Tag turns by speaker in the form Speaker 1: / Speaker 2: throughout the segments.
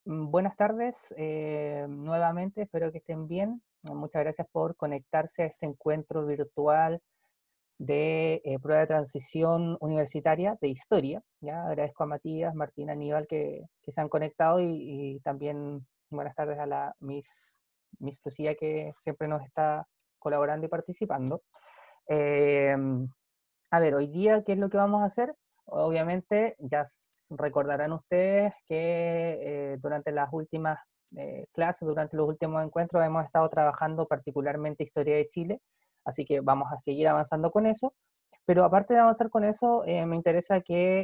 Speaker 1: Buenas tardes, nuevamente, espero que estén bien. Muchas gracias por conectarse a este encuentro virtual de prueba de transición universitaria de historia. ¿Ya? Agradezco a Matías, Martín, Aníbal que se han conectado y también buenas tardes a la Miss Lucía que siempre nos está colaborando y participando. Eh, a ver, hoy día, ¿qué es lo que vamos a hacer? Obviamente, recordarán ustedes que durante las últimas clases, durante los últimos encuentros, hemos estado trabajando particularmente Historia de Chile, así que vamos a seguir avanzando con eso. Pero aparte de avanzar con eso, me interesa que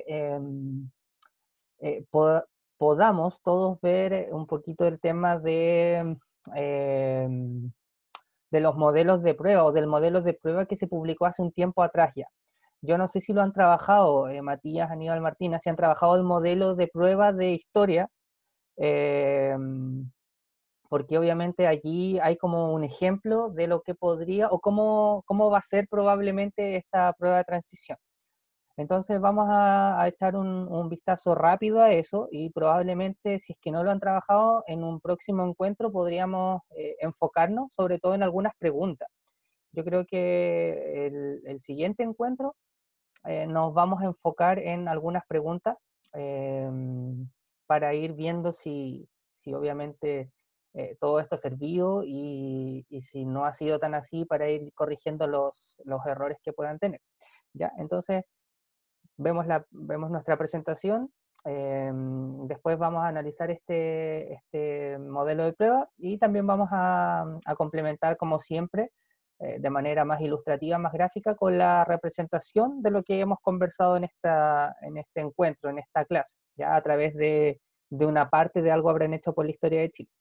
Speaker 1: eh, poda- podamos todos ver un poquito el tema eh, de los modelos de prueba o del modelo de prueba que se publicó hace un tiempo atrás ya. Yo no sé si lo han trabajado, Matías, Aníbal, Martina, si han trabajado el modelo de prueba de historia, eh, porque obviamente allí hay como un ejemplo de lo que podría o cómo va a ser probablemente esta prueba de transición. Entonces vamos a echar un vistazo rápido a eso y probablemente si es que no lo han trabajado en un próximo encuentro podríamos enfocarnos sobre todo en algunas preguntas. Yo creo que el siguiente encuentro nos vamos a enfocar en algunas preguntas eh, para ir viendo si obviamente todo esto ha servido y si no ha sido tan así para ir corrigiendo los errores que puedan tener. ¿Ya? Entonces, vemos nuestra presentación, después vamos a analizar este modelo de prueba y también vamos a complementar, como siempre, de manera más ilustrativa, más gráfica, con la representación de lo que hemos conversado en este encuentro, en esta clase, ya a través de una parte de algo habrán hecho por la historia de Chile.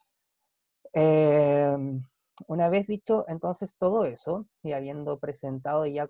Speaker 1: Eh, una vez dicho entonces todo eso, y habiendo presentado y ya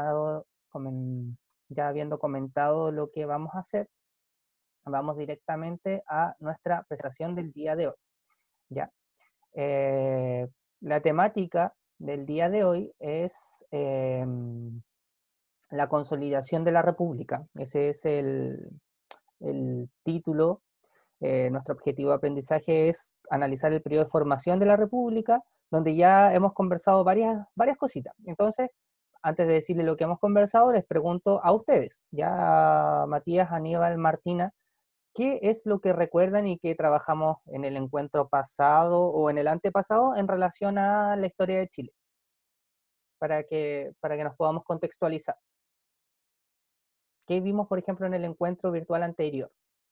Speaker 1: ya habiendo comentado lo que vamos a hacer, vamos directamente a nuestra presentación del día de hoy. ¿Ya? Eh, la temática del día de hoy es eh, la consolidación de la República. Ese es el título. Nuestro objetivo de aprendizaje es analizar el periodo de formación de la República, donde ya hemos conversado varias cositas. Entonces, antes de decirle lo que hemos conversado, les pregunto a ustedes, ya Matías, Aníbal, Martina, ¿qué es lo que recuerdan y que trabajamos en el encuentro pasado o en el antepasado en relación a la historia de Chile? Para que nos podamos contextualizar. ¿Qué vimos, por ejemplo, en el encuentro virtual anterior?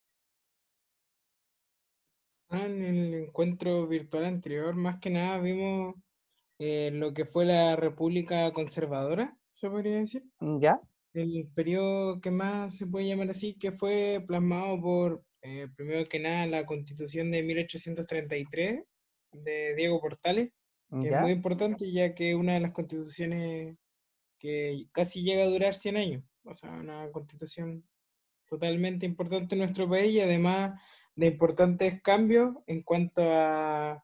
Speaker 2: En el encuentro virtual anterior, más que nada vimos lo que fue la República Conservadora, se podría decir.
Speaker 1: ¿Ya?
Speaker 2: El periodo que más se puede llamar así, que fue plasmado por, primero que nada, la Constitución de 1833 de Diego Portales, que es muy
Speaker 1: ¿Ya?
Speaker 2: importante ya que es una de las constituciones que casi llega a durar 100 años. O sea, una constitución totalmente importante en nuestro país y además de importantes cambios en cuanto a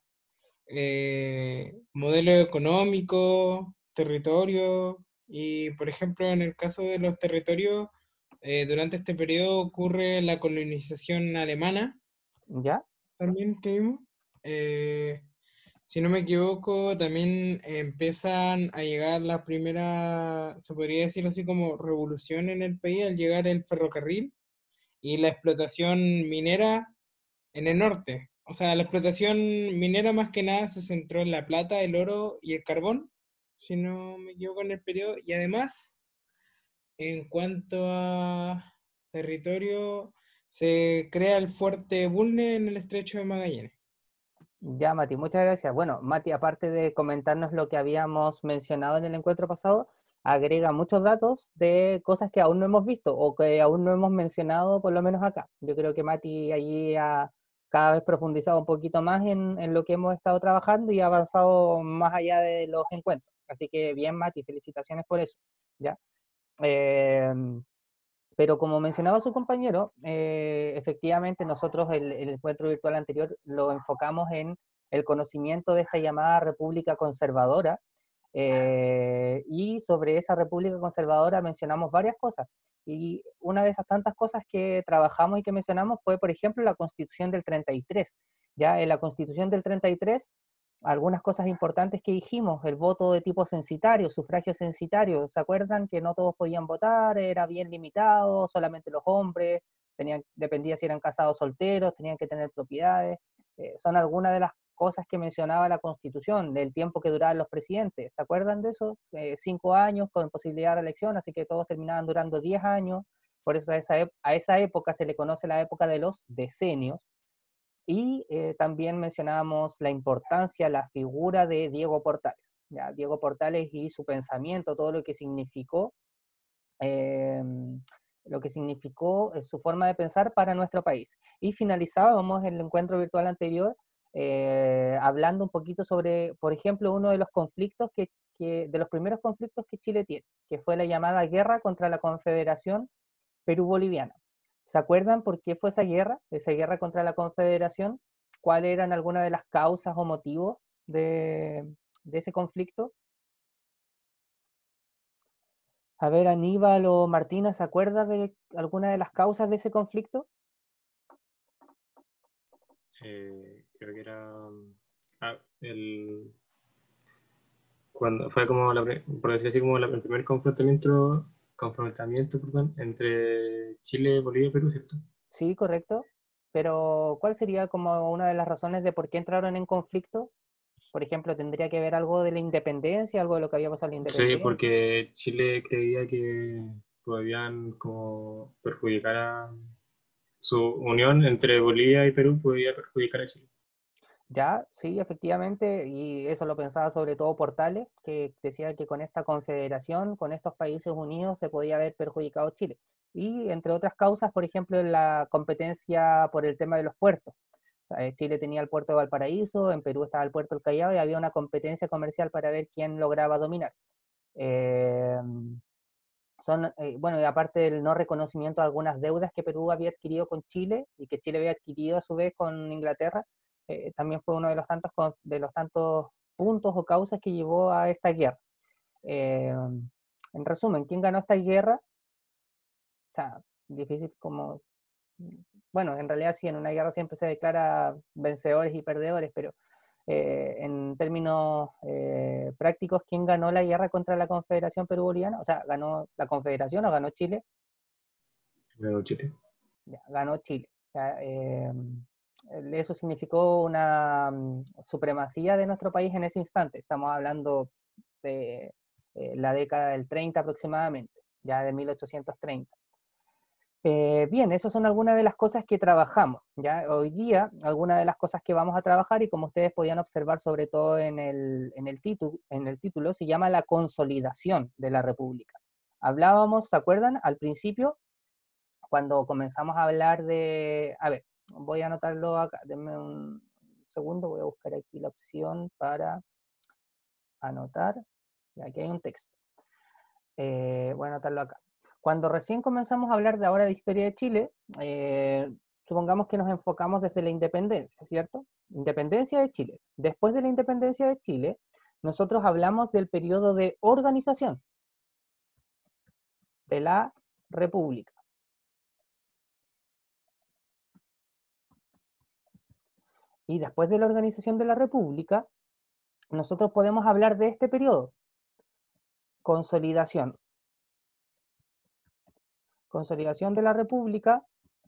Speaker 2: modelo económico, territorio y, por ejemplo, en el caso de los territorios, durante este periodo ocurre la colonización alemana,
Speaker 1: ¿Ya?
Speaker 2: también que vimos. Eh, si no me equivoco, también empiezan a llegar las primeras, se podría decir así como revolución en el país al llegar el ferrocarril y la explotación minera en el norte. O sea, la explotación minera más que nada se centró en la plata, el oro y el carbón, si no me equivoco en el periodo. Y además, en cuanto a territorio, se crea el fuerte Bulne en el estrecho de Magallanes.
Speaker 1: Ya, Mati, muchas gracias. Bueno, Mati, aparte de comentarnos lo que habíamos mencionado en el encuentro pasado, agrega muchos datos de cosas que aún no hemos visto o que aún no hemos mencionado, por lo menos acá. Yo creo que Mati allí ha cada vez profundizado un poquito más en lo que hemos estado trabajando y ha avanzado más allá de los encuentros. Así que bien, Mati, felicitaciones por eso. ¿Ya? Eh, pero como mencionaba su compañero, efectivamente nosotros el encuentro virtual anterior lo enfocamos en el conocimiento de esta llamada República Conservadora, Y sobre esa república conservadora mencionamos varias cosas. Y una de esas tantas cosas que trabajamos y que mencionamos fue, por ejemplo, la Constitución del 33. Ya en la Constitución del 33, algunas cosas importantes que dijimos, el voto de tipo censitario, sufragio censitario, ¿se acuerdan que no todos podían votar? Era bien limitado, solamente los hombres, dependía si eran casados o solteros, tenían que tener propiedades. Son algunas de las cosas que mencionaba la Constitución, del tiempo que duraban los presidentes. ¿Se acuerdan de eso? 5 años con posibilidad de elección, así que todos terminaban durando 10 años. Por eso a esa época se le conoce la época de los decenios. Y también mencionábamos la importancia, la figura de Diego Portales. ¿Ya? Diego Portales y su pensamiento, todo eh, lo que significó su forma de pensar para nuestro país. Y finalizábamos el encuentro virtual anterior hablando un poquito sobre, por ejemplo, uno de los conflictos de los primeros conflictos que Chile tiene, que fue la llamada guerra contra la Confederación Perú-Boliviana. ¿Se acuerdan por qué fue esa guerra contra la Confederación? ¿Cuáles eran algunas de las causas o motivos de ese conflicto? A ver, Aníbal o Martina, ¿se acuerda de alguna de las causas de ese conflicto?
Speaker 3: Creo que era cuando fue como por decir así como el primer confrontamiento, perdón, entre Chile, Bolivia y Perú, ¿cierto?
Speaker 1: Sí, correcto. Pero, ¿cuál sería como una de las razones de por qué entraron en conflicto? Por ejemplo, ¿tendría que ver algo de la independencia, algo de lo que había pasado en la
Speaker 3: Sí,
Speaker 1: independencia?
Speaker 3: porque Chile creía que podían como perjudicar a su unión entre Bolivia y Perú, podía perjudicar a Chile.
Speaker 1: Ya, sí, efectivamente, y eso lo pensaba sobre todo Portales, que decía que con esta confederación, con estos países unidos, se podía haber perjudicado Chile. Y entre otras causas, por ejemplo, la competencia por el tema de los puertos. Chile tenía el puerto de Valparaíso, en Perú estaba el puerto del Callao y había una competencia comercial para ver quién lograba dominar. Eh, bueno, y aparte del no reconocimiento de algunas deudas que Perú había adquirido con Chile y que Chile había adquirido a su vez con Inglaterra, también fue uno de los tantos puntos o causas que llevó a esta guerra. Eh, en resumen, ¿quién ganó esta guerra? O sea, difícil como... Bueno, en realidad sí, en una guerra siempre se declara vencedores y perdedores, pero en términos prácticos, ¿quién ganó la guerra contra la Confederación Perú-Boliviana? O sea, ¿ganó la Confederación o ganó Chile?
Speaker 3: Ganó Chile.
Speaker 1: Ya, ganó Chile. Ya, eso significó una supremacía de nuestro país en ese instante. Estamos hablando de la década del 30 aproximadamente, ya de 1830. Bien, esas son algunas de las cosas que trabajamos. ¿Ya? Hoy día, algunas de las cosas que vamos a trabajar, y como ustedes podían observar sobre todo en el título, se llama la consolidación de la República. Hablábamos, ¿se acuerdan? Al principio, cuando comenzamos a hablar de... A ver, voy a anotarlo acá, denme un segundo, voy a buscar aquí la opción para anotar. Y aquí hay un texto. Voy a anotarlo acá. Cuando recién comenzamos a hablar de ahora de historia de Chile, supongamos que nos enfocamos desde la independencia, ¿cierto? Independencia de Chile. Después de la independencia de Chile, nosotros hablamos del periodo de organización de la República. Y después de la organización de la República, nosotros podemos hablar de este periodo, consolidación. Consolidación de la República,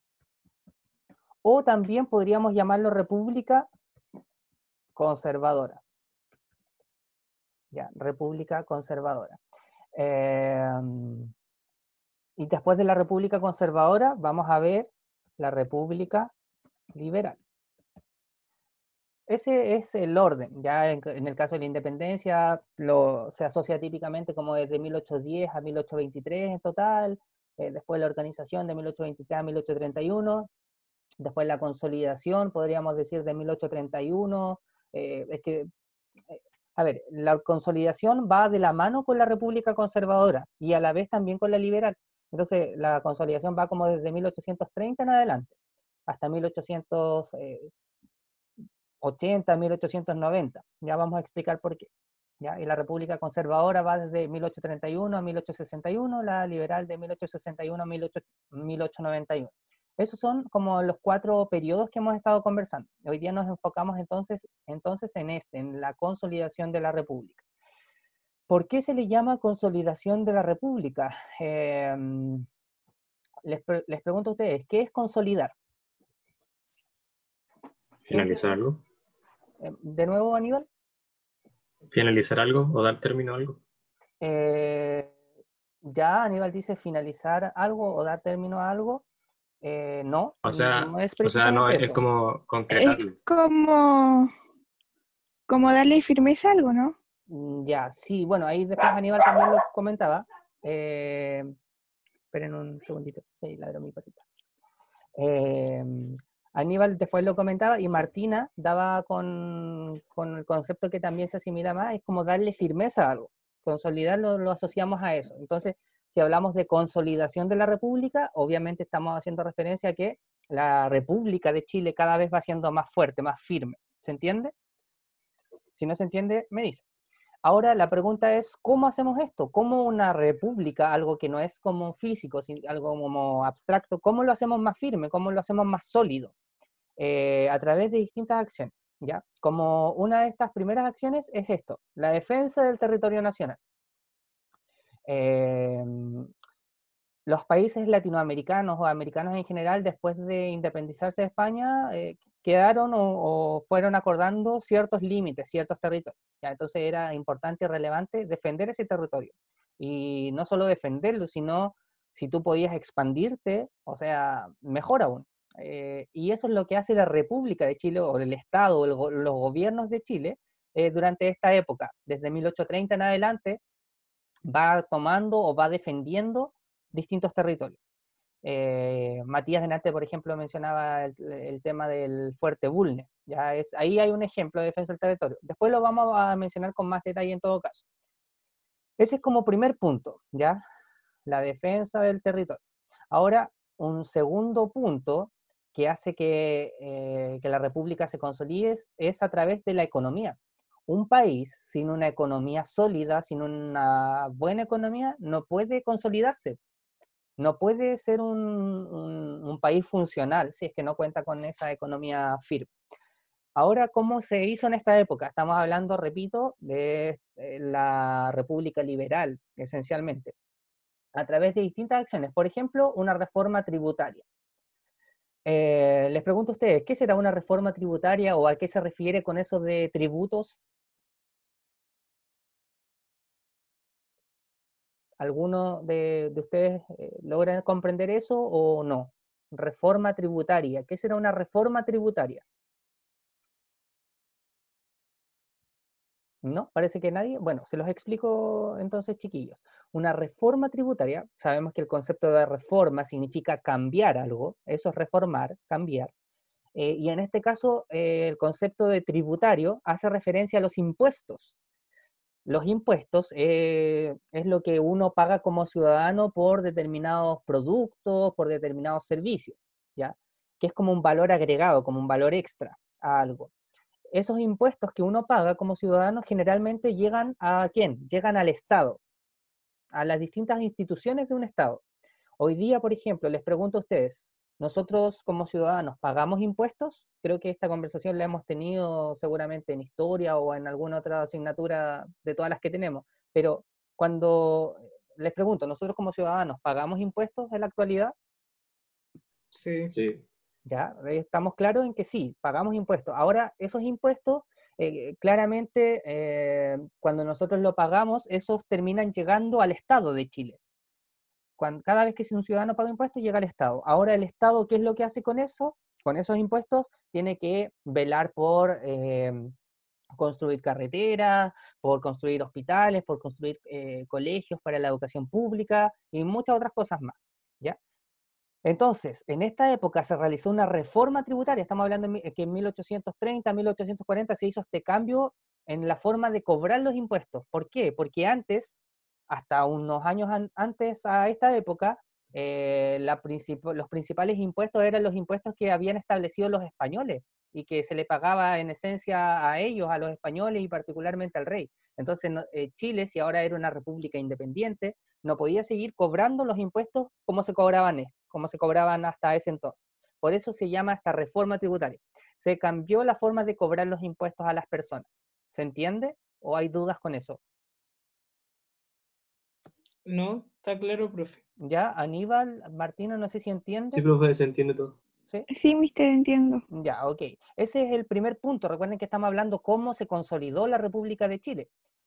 Speaker 1: o también podríamos llamarlo República Conservadora. Ya, República Conservadora. Y después de la República Conservadora, vamos a ver la República Liberal. Ese es el orden. Ya en el caso de la independencia se asocia típicamente como desde 1810 a 1823 en total, después la organización de 1823 a 1831, después la consolidación, podríamos decir de 1831, es que, a ver, la consolidación va de la mano con la República Conservadora y a la vez también con la liberal. Entonces la consolidación va como desde 1830 en adelante, hasta 1880, 1890. Ya vamos a explicar por qué. ¿ya? Y la República Conservadora va desde 1831 a 1861, la liberal de 1861 a 1891. Esos son como los 4 periodos que hemos estado conversando. Hoy día nos enfocamos entonces en la consolidación de la República. ¿Por qué se le llama consolidación de la República? Les pregunto a ustedes, ¿qué es consolidar?
Speaker 3: Finalizar algo.
Speaker 1: De nuevo, Aníbal.
Speaker 3: Finalizar algo o dar término a algo.
Speaker 1: Ya Aníbal dice finalizar algo o dar término a algo. No,
Speaker 3: O sea,
Speaker 1: no es
Speaker 3: no,
Speaker 1: precisamente
Speaker 3: es
Speaker 1: eso.
Speaker 3: como
Speaker 4: Es
Speaker 3: concretarlo.
Speaker 4: como darle firmeza a algo, ¿no?
Speaker 1: Ya, sí, bueno, ahí después Aníbal también lo comentaba. Esperen un segundito, ahí ladró mi patita. Aníbal después lo comentaba y Martina daba con el concepto que también se asimila más, es como darle firmeza a algo. Consolidarlo lo asociamos a eso. Entonces, si hablamos de consolidación de la República, obviamente estamos haciendo referencia a que la República de Chile cada vez va siendo más fuerte, más firme. ¿Se entiende? Si no se entiende, me dice. Ahora la pregunta es, ¿cómo hacemos esto? ¿Cómo una república, algo que no es como físico, algo como abstracto, cómo lo hacemos más firme? ¿Cómo lo hacemos más sólido? A través de distintas acciones, ¿ya? Como una de estas primeras acciones es esto, la defensa del territorio nacional. Los países latinoamericanos o americanos en general, después de independizarse de España, quedaron o fueron acordando ciertos límites, ciertos territorios. ¿Ya? Entonces era importante y relevante defender ese territorio. Y no solo defenderlo, sino si tú podías expandirte, o sea, mejor aún. Y eso es lo que hace la República de Chile, o el Estado, o los gobiernos de Chile, durante esta época. Desde 1830 en adelante, va tomando o va defendiendo distintos territorios. Matías Denante, por ejemplo, mencionaba el tema del Fuerte Bulnes. Ahí hay un ejemplo de defensa del territorio. Después lo vamos a mencionar con más detalle en todo caso. Ese es como primer punto, ¿ya? La defensa del territorio. Ahora, un segundo punto que hace que la República se consolide es a través de la economía. Un país sin una economía sólida, sin una buena economía, no puede consolidarse. No puede ser un país funcional si es que no cuenta con esa economía firme. Ahora, ¿cómo se hizo en esta época? Estamos hablando, repito, de la República Liberal, esencialmente, a través de distintas acciones. Por ejemplo, una reforma tributaria. Les pregunto a ustedes, ¿qué será una reforma tributaria o a qué se refiere con eso de tributos? ¿Alguno de ustedes logra comprender eso o no? Reforma tributaria. ¿Qué será una reforma tributaria? ¿No? Parece que nadie. Bueno, se los explico entonces, chiquillos. Una reforma tributaria, sabemos que el concepto de reforma significa cambiar algo, eso es reformar, cambiar. Y en este caso, el concepto de tributario hace referencia a los impuestos. Los impuestos es lo que uno paga como ciudadano por determinados productos, por determinados servicios, ¿ya? Que es como un valor agregado, como un valor extra a algo. Esos impuestos que uno paga como ciudadano generalmente llegan ¿a quién? Llegan al Estado, a las distintas instituciones de un Estado. Hoy día, por ejemplo, les pregunto a ustedes, ¿nosotros como ciudadanos pagamos impuestos? Creo que esta conversación la hemos tenido seguramente en historia o en alguna otra asignatura de todas las que tenemos, pero cuando les pregunto, ¿nosotros como ciudadanos pagamos impuestos en la actualidad?
Speaker 2: Sí.
Speaker 3: Sí.
Speaker 1: Ya, estamos claros en que sí, pagamos impuestos. Ahora, esos impuestos, claramente, cuando nosotros lo pagamos, esos terminan llegando al Estado de Chile. Cada vez que un ciudadano paga impuestos, llega al Estado. Ahora, el Estado, ¿qué es lo que hace con eso? Con esos impuestos, tiene que velar por construir carreteras, por construir hospitales, por construir colegios para la educación pública y muchas otras cosas más, ¿ya? Entonces, en esta época se realizó una reforma tributaria, estamos hablando que en 1830, 1840 se hizo este cambio en la forma de cobrar los impuestos. ¿Por qué? Porque antes, hasta unos años antes a esta época, los principales impuestos eran los impuestos que habían establecido los españoles, y que se le pagaba en esencia a ellos, a los españoles y particularmente al rey. Entonces Chile, si ahora era una república independiente, no podía seguir cobrando los impuestos como se cobraban hasta ese entonces. Por eso se llama esta reforma tributaria. Se cambió la forma de cobrar los impuestos a las personas. ¿Se entiende? ¿O hay dudas con eso?
Speaker 2: No, está claro, profe.
Speaker 1: Ya, Aníbal, Martino, no sé si
Speaker 3: Sí,
Speaker 1: entiende.
Speaker 3: profe, se entiende todo.
Speaker 1: ¿Sí?
Speaker 4: Sí, mister, entiendo.
Speaker 1: Ya, ok. Ese es el primer punto. Recuerden que estamos hablando cómo se consolidó la República de Chile.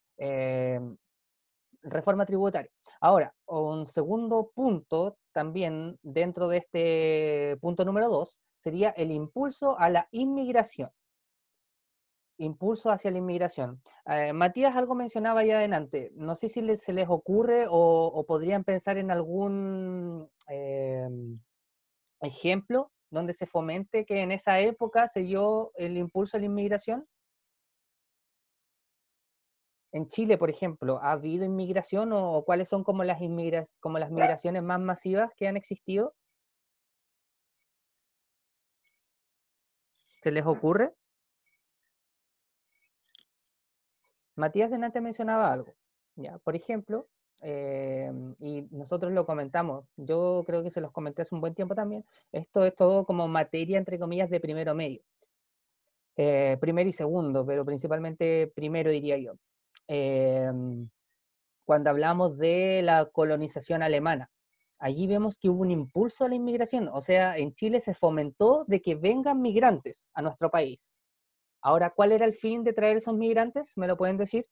Speaker 1: Reforma tributaria. Ahora, un segundo punto también dentro de este punto número 2 sería el impulso a la inmigración. Impulso hacia la inmigración. Matías algo mencionaba ya adelante. No sé si se les ocurre o podrían pensar en algún ejemplo donde se fomente que en esa época se dio el impulso a la inmigración. En Chile, por ejemplo, ¿ha habido inmigración o cuáles son como las migraciones más masivas que han existido? ¿Se les ocurre? Matías delante mencionaba algo. Ya, por ejemplo, y nosotros lo comentamos, yo creo que se los comenté hace un buen tiempo también, esto es todo como materia, entre comillas, de primero medio. Primero y segundo, pero principalmente primero diría yo. Cuando hablamos de la colonización alemana, allí vemos que hubo un impulso a la inmigración, o sea, en Chile se fomentó de que vengan migrantes a nuestro país. Ahora, ¿cuál era el fin de traer esos migrantes? ¿Me lo pueden decir?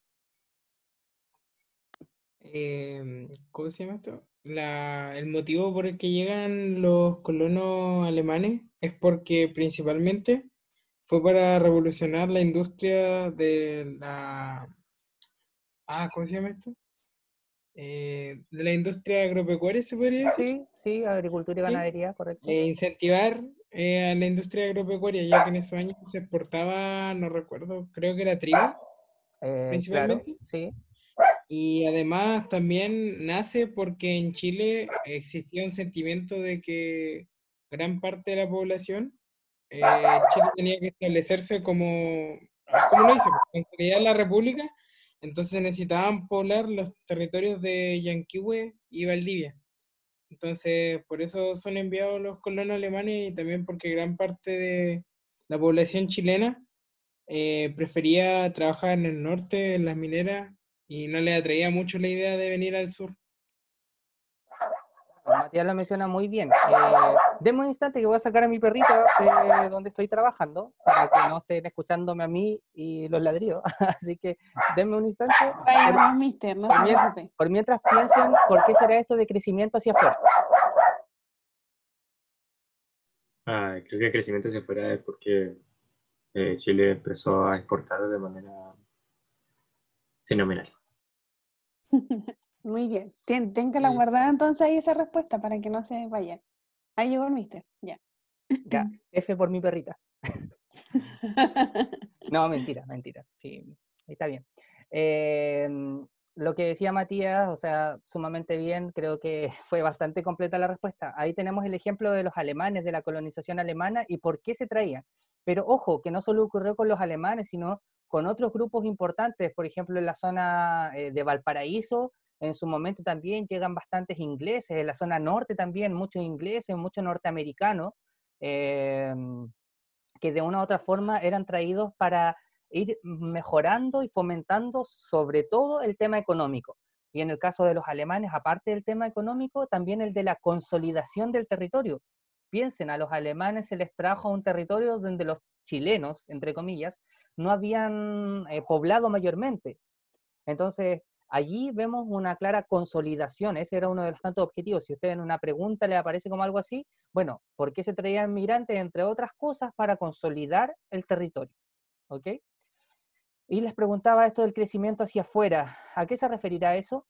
Speaker 2: ¿Cómo se llama esto? El motivo por el que llegan los colonos alemanes es porque principalmente fue para revolucionar la industria de la... ¿cómo se llama esto? De la industria agropecuaria, se podría decir.
Speaker 1: Sí, sí, agricultura y
Speaker 2: ¿Sí?
Speaker 1: ganadería, correcto.
Speaker 2: Incentivar a la industria agropecuaria, ya que en esos años se exportaba, no recuerdo, creo que era trigo,
Speaker 1: Claro,
Speaker 2: principalmente.
Speaker 1: sí.
Speaker 2: Y además también nace porque en Chile existía un sentimiento de que gran parte de la población, Chile tenía que establecerse como lo hizo, en realidad la República, entonces necesitaban poblar los territorios de Yanquihue y Valdivia. Entonces, por eso son enviados los colonos alemanes y también porque gran parte de la población chilena prefería trabajar en el norte, en las mineras, y no le atraía mucho la idea de venir al sur.
Speaker 1: Matías lo menciona muy bien. Denme un instante que voy a sacar a mi perrita de donde estoy trabajando para que no estén escuchándome a mí y los ladridos. Así que denme un instante.
Speaker 5: Vaya nomás, mister, no se preocupe.
Speaker 1: Por mientras piensen por qué será esto de crecimiento hacia afuera.
Speaker 3: Creo que el crecimiento hacia afuera es porque Chile empezó a exportar de manera fenomenal.
Speaker 5: Muy bien. Tenga la guardada entonces ahí esa respuesta para que no se vaya. Ahí llegó el mister, ya.
Speaker 1: Ya, F por mi perrita. No, mentira, mentira. Sí, está bien. Lo que decía Matías, o sea, sumamente bien, creo que fue bastante completa la respuesta. Ahí tenemos el ejemplo de los alemanes, de la colonización alemana y por qué se traían. Pero ojo, que no solo ocurrió con los alemanes, sino con otros grupos importantes, por ejemplo, en la zona de Valparaíso, en su momento también llegan bastantes ingleses, en la zona norte también, muchos ingleses, muchos norteamericanos, que de una u otra forma eran traídos para ir mejorando y fomentando sobre todo el tema económico. Y en el caso de los alemanes, aparte del tema económico, también el de la consolidación del territorio. Piensen, a los alemanes se les trajo a un territorio donde los chilenos, entre comillas, no habían poblado mayormente. Entonces, allí vemos una clara consolidación, ese era uno de los tantos objetivos. Si usted en una pregunta le aparece como algo así, bueno, ¿por qué se traían migrantes? Entre otras cosas, para consolidar el territorio, ¿ok? Y les preguntaba esto del crecimiento hacia afuera, ¿a qué se referirá eso?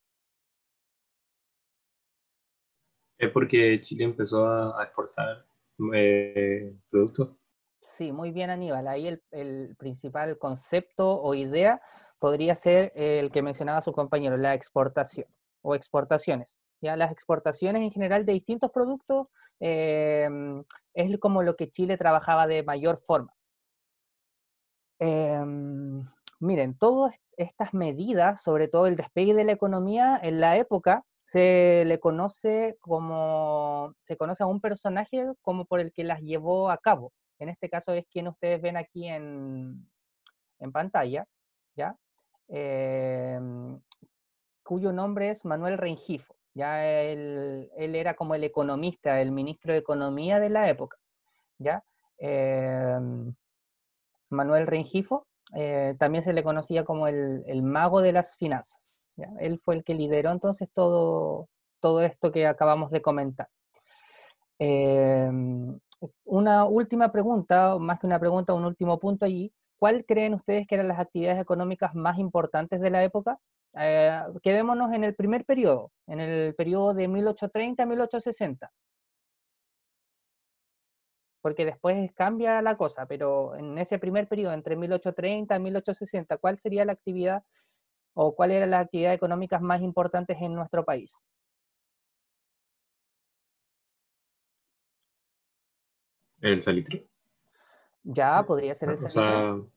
Speaker 3: Es porque Chile empezó a exportar productos.
Speaker 1: Sí, muy bien, Aníbal. Ahí el principal concepto o idea podría ser el que mencionaba su compañero, la exportación o exportaciones. Ya las exportaciones en general de distintos productos es como lo que Chile trabajaba de mayor forma. Em, Miren, todas estas medidas, sobre todo el despegue de la economía, en la época se conoce a un personaje como por el que las llevó a cabo. En este caso es quien ustedes ven aquí en pantalla, ¿ya? Em, Cuyo nombre es Manuel Rengifo. Ya él era como el economista, el ministro de Economía de la época, ¿ya? Manuel Rengifo, también se le conocía como el mago de las finanzas, ¿ya? Él fue el que lideró entonces todo esto que acabamos de comentar. Eh, una última pregunta, más que una pregunta, un último punto allí. ¿Cuál creen ustedes que eran las actividades económicas más importantes de la época? Quedémonos en el primer periodo, en el periodo de 1830 a 1860, porque después cambia la cosa, pero en ese primer periodo, entre 1830 y 1860, ¿cuál sería la actividad o cuáles eran las actividades económicas más importantes en nuestro país?
Speaker 3: ¿El salitre?
Speaker 1: Ya, podría ser el
Speaker 3: O
Speaker 1: salitre.
Speaker 3: sea,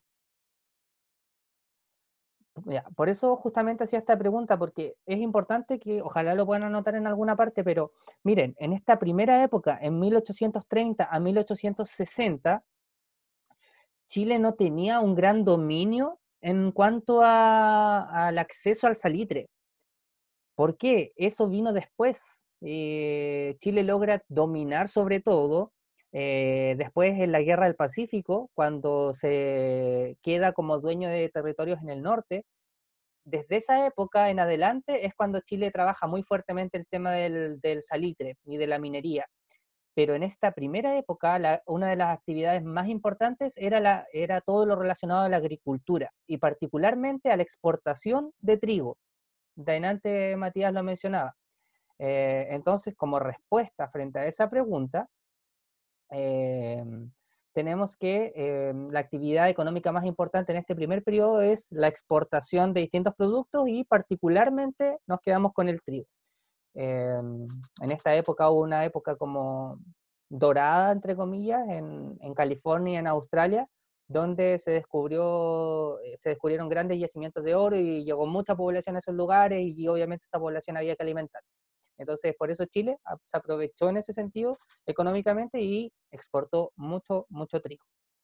Speaker 1: Ya, por eso justamente hacía esta pregunta, porque es importante que ojalá lo puedan anotar en alguna parte, pero miren, en esta primera época, en 1830 a 1860, Chile no tenía un gran dominio en cuanto al acceso al salitre. ¿Por qué? Eso vino después. Chile logra dominar sobre todo después en la Guerra del Pacífico, cuando se queda como dueño de territorios en el norte. Desde esa época en adelante es cuando Chile trabaja muy fuertemente el tema del salitre y de la minería. Pero en esta primera época, una de las actividades más importantes era todo lo relacionado a la agricultura y particularmente a la exportación de trigo. De adelante Matías lo mencionaba. Entonces, como respuesta frente a esa pregunta, eh, tenemos que la actividad económica más importante en este primer periodo es la exportación de distintos productos y particularmente nos quedamos con el trigo. En esta época hubo una época como dorada, entre comillas, en California y en Australia, donde se descubrieron grandes yacimientos de oro y llegó mucha población a esos lugares y obviamente esa población había que alimentar. Entonces, por eso Chile se aprovechó en ese sentido económicamente y exportó mucho, mucho trigo.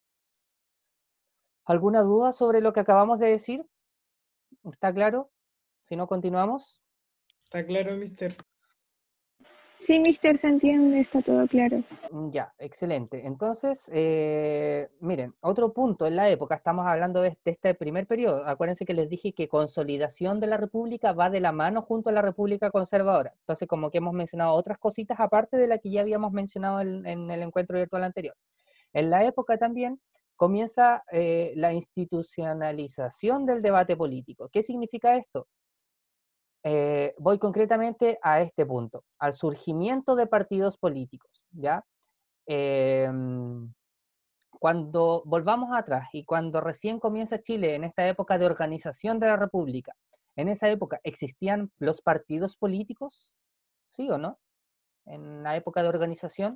Speaker 1: ¿Alguna duda sobre lo que acabamos de decir? ¿Está claro? Si no, continuamos.
Speaker 2: ¿Está claro, mister?
Speaker 4: Sí, mister, se entiende, está todo claro.
Speaker 1: Ya, excelente. Entonces, miren, otro punto en la época, estamos hablando de este primer periodo. Acuérdense que les dije que consolidación de la República va de la mano junto a la República Conservadora. Entonces, como que hemos mencionado otras cositas aparte de la que ya habíamos mencionado en el encuentro virtual anterior. En la época también comienza la institucionalización del debate político. ¿Qué significa esto? Voy concretamente a este punto, al surgimiento de partidos políticos, ¿ya? Cuando volvamos atrás y cuando recién comienza Chile en esta época de organización de la República, en esa época existían los partidos políticos, ¿sí o no? En la época de organización,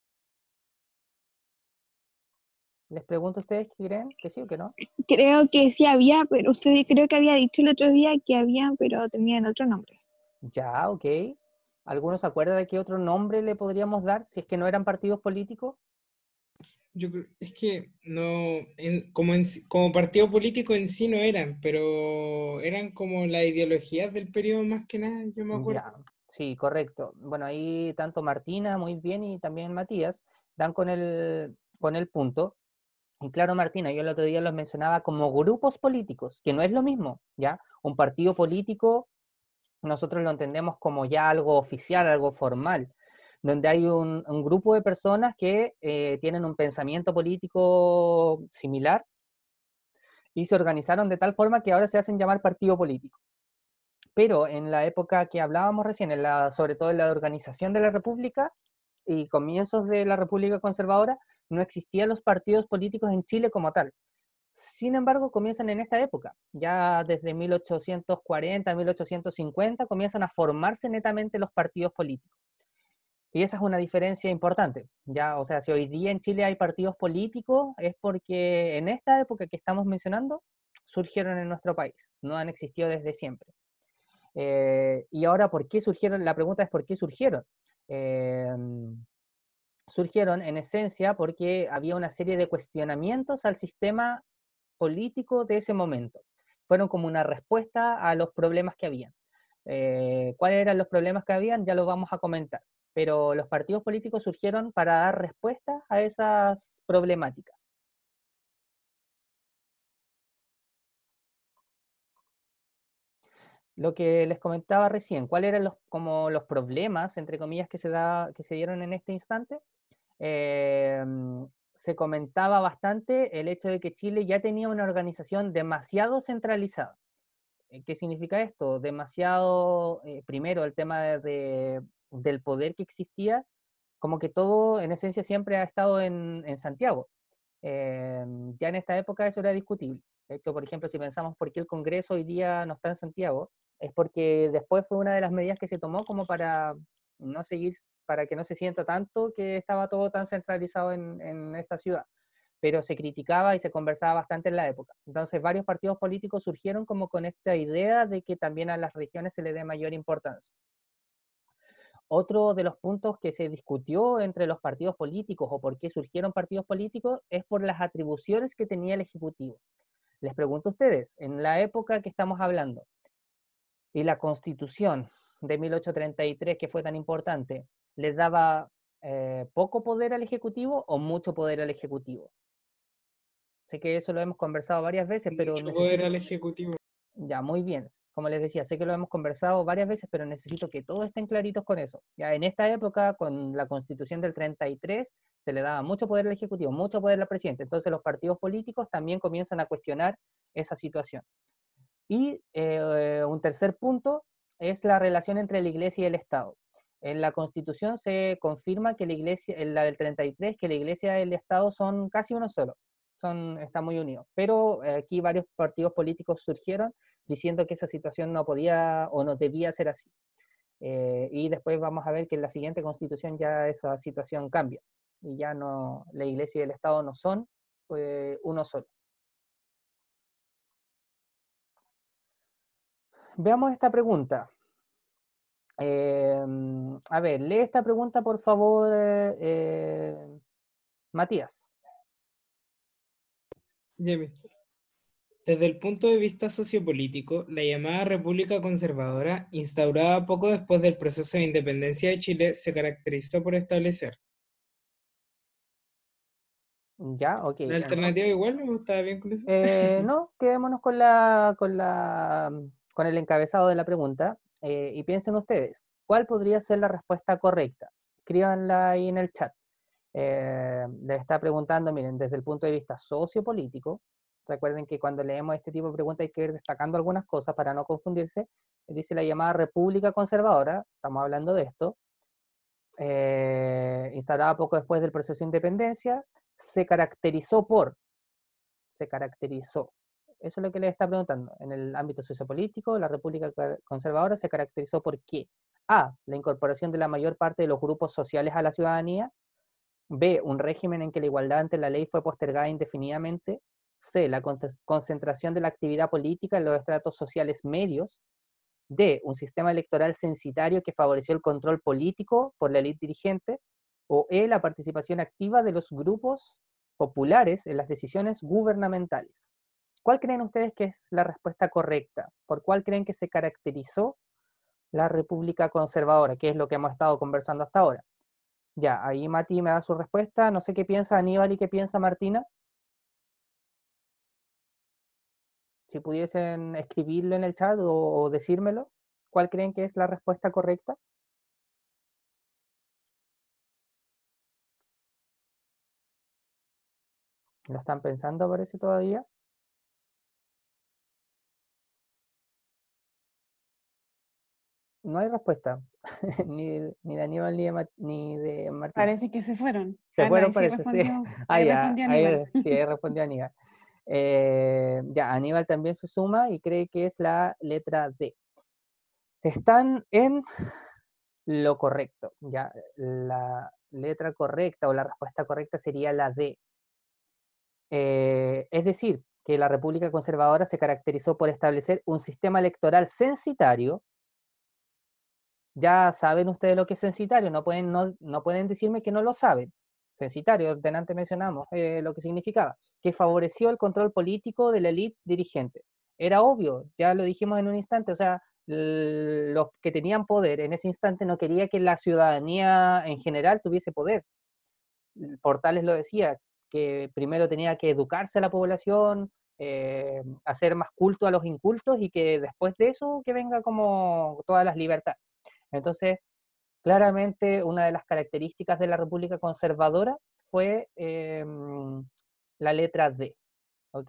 Speaker 1: les pregunto a ustedes qué creen, que sí o que no.
Speaker 4: Creo que sí había, pero usted creo que había dicho el otro día que había, pero tenían otro nombre.
Speaker 1: Ya, ok. ¿Algunos se acuerdan de qué otro nombre le podríamos dar si es que no eran partidos políticos?
Speaker 2: Yo creo, es que no, como partido político en sí no eran, pero eran como las ideologías del periodo más que nada, yo me acuerdo.
Speaker 1: Ya, sí, correcto. Bueno, ahí tanto Martina, muy bien, y también Matías dan con el punto. Y claro, Martina, yo el otro día los mencionaba como grupos políticos, que no es lo mismo, ¿ya? Un partido político, nosotros lo entendemos como ya algo oficial, algo formal, donde hay un grupo de personas que tienen un pensamiento político similar y se organizaron de tal forma que ahora se hacen llamar partido político. Pero en la época que hablábamos recién, sobre todo en la organización de la República y comienzos de la República Conservadora, no existían los partidos políticos en Chile como tal. Sin embargo, comienzan en esta época. Ya desde 1840, 1850 comienzan a formarse netamente los partidos políticos. Y esa es una diferencia importante, ya, o sea, si hoy día en Chile hay partidos políticos, es porque en esta época que estamos mencionando, surgieron en nuestro país, no han existido desde siempre. Y ahora, ¿por qué surgieron? La pregunta es ¿por qué surgieron? Eh, Surgieron en esencia porque había una serie de cuestionamientos al sistema político de ese momento. Fueron como una respuesta a los problemas que habían. ¿Cuáles eran los problemas que habían? Ya lo vamos a comentar. Pero los partidos políticos surgieron para dar respuesta a esas problemáticas. Lo que les comentaba recién, ¿cuáles eran como los problemas, entre comillas, que se dieron en este instante? Se comentaba bastante el hecho de que Chile ya tenía una organización demasiado centralizada. ¿Qué significa esto? Demasiado, primero, el tema del poder que existía, como que todo en esencia siempre ha estado en Santiago. Ya en esta época eso era discutible. De hecho, por ejemplo, si pensamos por qué el Congreso hoy día no está en Santiago, es porque después fue una de las medidas que se tomó como para no seguir, para que no se sienta tanto que estaba todo tan centralizado en esta ciudad. Pero se criticaba y se conversaba bastante en la época. Entonces varios partidos políticos surgieron como con esta idea de que también a las regiones se le dé mayor importancia. Otro de los puntos que se discutió entre los partidos políticos o por qué surgieron partidos políticos es por las atribuciones que tenía el Ejecutivo. Les pregunto a ustedes, en la época que estamos hablando, y la Constitución de 1833, que fue tan importante, ¿les daba poco poder al Ejecutivo o mucho poder al Ejecutivo? Sé que eso lo hemos conversado varias veces, pero
Speaker 2: Mucho poder al Ejecutivo.
Speaker 1: Ya, muy bien. Como les decía, sé que lo hemos conversado varias veces, pero necesito que todos estén claritos con eso. Ya en esta época, con la Constitución del 33, se le daba mucho poder al Ejecutivo, mucho poder al presidente. Entonces los partidos políticos también comienzan a cuestionar esa situación. Y un tercer punto es la relación entre la Iglesia y el Estado. En la Constitución se confirma que la Iglesia, en la del 33, que la Iglesia y el Estado son casi uno solo, están muy unidos. Pero aquí varios partidos políticos surgieron diciendo que esa situación no podía o no debía ser así. Y después vamos a ver que en la siguiente Constitución ya esa situación cambia. Y ya no, la Iglesia y el Estado no son uno solo. Veamos esta pregunta. A ver, lee esta pregunta por favor, Matías.
Speaker 2: Ya, mister. Desde el punto de vista sociopolítico, la llamada República Conservadora, instaurada poco después del proceso de independencia de Chile, se caracterizó por establecer.
Speaker 1: Ya, ok.
Speaker 2: ¿La alternativa igual no estaba bien con eso?
Speaker 1: No, quedémonos con el encabezado de la pregunta y piensen ustedes, ¿cuál podría ser la respuesta correcta? Escríbanla ahí en el chat. Les está preguntando, miren, desde el punto de vista sociopolítico, recuerden que cuando leemos este tipo de preguntas hay que ir destacando algunas cosas para no confundirse. Dice la llamada República Conservadora, estamos hablando de esto, instalada poco después del proceso de independencia, se caracterizó. Eso es lo que les está preguntando. En el ámbito sociopolítico, la República Conservadora se caracterizó por ¿qué? A, la incorporación de la mayor parte de los grupos sociales a la ciudadanía. B, un régimen en que la igualdad ante la ley fue postergada indefinidamente. C, la concentración de la actividad política en los estratos sociales medios. D, un sistema electoral censitario que favoreció el control político por la élite dirigente. O E, la participación activa de los grupos populares en las decisiones gubernamentales. ¿Cuál creen ustedes que es la respuesta correcta? ¿Por cuál creen que se caracterizó la República Conservadora? Que es lo que hemos estado conversando hasta ahora. Ya, ahí Mati me da su respuesta. No sé qué piensa Aníbal y qué piensa Martina. Si pudiesen escribirlo en el chat o decírmelo, ¿cuál creen que es la respuesta correcta? ¿Lo están pensando, parece, todavía? No hay respuesta, ni de Aníbal ni de Martín.
Speaker 5: Parece que se fueron.
Speaker 1: Se
Speaker 5: No,
Speaker 1: fueron,
Speaker 5: ahí sí
Speaker 1: parece, sí.
Speaker 5: respondió,
Speaker 1: Ah,
Speaker 5: ahí
Speaker 1: ya,
Speaker 5: respondió
Speaker 1: ahí,
Speaker 5: Aníbal.
Speaker 1: sí, ahí respondió Aníbal. Ya, Aníbal también se suma y cree que es la letra D. Están en lo correcto. Ya, la letra correcta o la respuesta correcta sería la D. Es decir, que la República Conservadora se caracterizó por establecer un sistema electoral censitario. Ya saben ustedes lo que es censitario, no pueden decirme que no lo saben. Censitario, delante mencionamos lo que significaba, que favoreció el control político de la élite dirigente. Era obvio, ya lo dijimos en un instante, o sea, los que tenían poder en ese instante no quería que la ciudadanía en general tuviese poder. Portales lo decía, que primero tenía que educarse a la población, hacer más culto a los incultos y que después de eso que venga como todas las libertades. Entonces, claramente una de las características de la República Conservadora fue la letra D, ¿ok?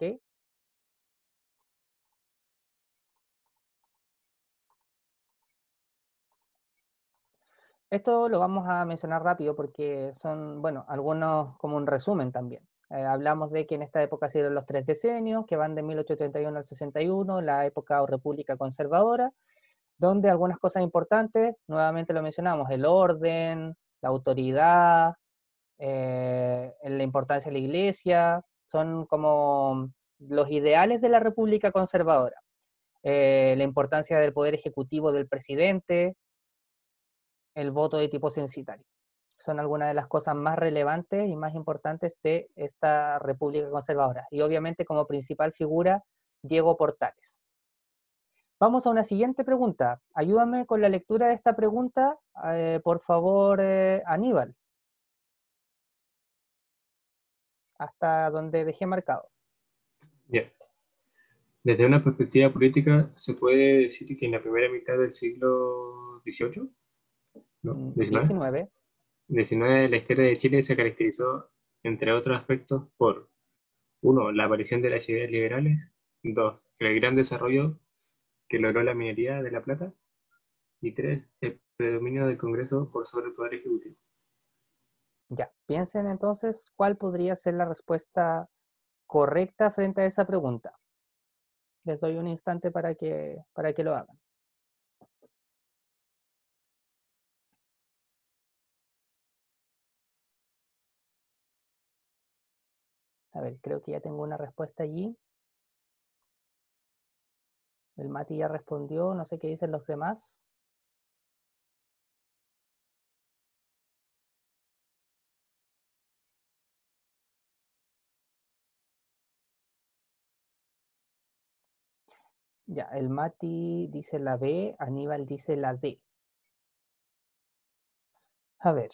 Speaker 1: Esto lo vamos a mencionar rápido porque son, bueno, algunos como un resumen también. Hablamos de que en esta época se dieron los 3 decenios, que van de 1831 al 61, la época o República Conservadora, donde algunas cosas importantes, nuevamente lo mencionamos, el orden, la autoridad, la importancia de la iglesia, son como los ideales de la República Conservadora. La importancia del poder ejecutivo del presidente, el voto de tipo censitario. Son algunas de las cosas más relevantes y más importantes de esta República Conservadora. Y obviamente como principal figura, Diego Portales. Vamos a una siguiente pregunta. Ayúdame con la lectura de esta pregunta, por favor, Aníbal. Hasta donde dejé marcado.
Speaker 3: Bien. Desde una perspectiva política, ¿se puede decir que en la primera mitad del siglo XVIII, no, XIX,
Speaker 1: 19.
Speaker 3: 19, la historia de Chile se caracterizó, entre otros aspectos, por, uno, la aparición de las ideas liberales, dos, el gran desarrollo que logró la minería de la plata, y tres, el predominio del Congreso por sobre el Poder Ejecutivo?
Speaker 1: Ya, piensen entonces cuál podría ser la respuesta correcta frente a esa pregunta. Les doy un instante para que lo hagan. A ver, creo que ya tengo una respuesta allí. El Mati ya respondió, no sé qué dicen los demás. Ya, el Mati dice la B, Aníbal dice la D. A ver,